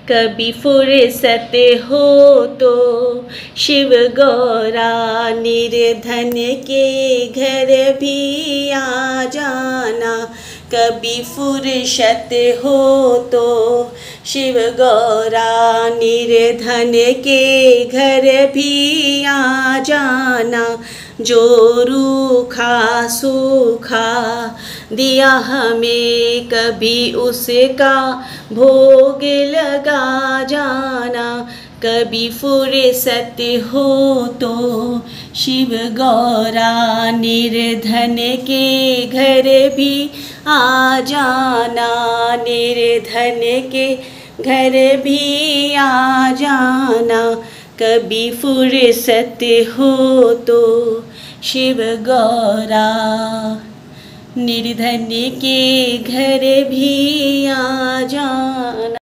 कभी फुर्सत हो तो शिव गौरा निर्धन के घर भी आ जाना। कभी फुर्सत हो तो शिव गौरा निर्धन के घर भी आ जाना। जो रूखा सूखा दिया हमें कभी उसका भोग लगा जाना। कभी फुर्सत हो तो शिव गौरा निर्धन के घर भी आ जाना। निर्धन के घर भी आ जाना। कभी फुर्सत हो तो शिव गौरा निर्धन के घर भी आ जाना।